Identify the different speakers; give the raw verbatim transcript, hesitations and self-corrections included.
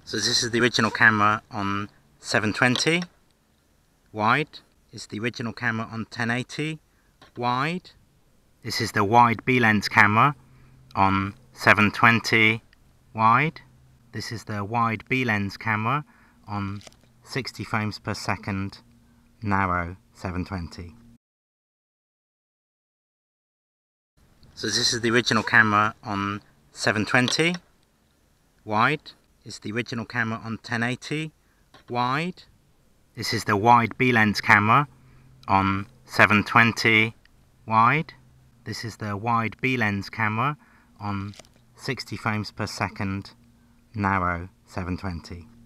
Speaker 1: So this is the original camera on seven twenty wide. It's the original camera on ten eighty wide. This is the wide B lens camera on seven twenty wide. This is the wide B lens camera on sixty frames per second narrow seven twenty. So this is the original camera on seven twenty wide. It's the original camera on ten eighty wide. This is the wide B lens camera on seven twenty wide. This is the wide B lens camera on sixty frames per second narrow seven twenty.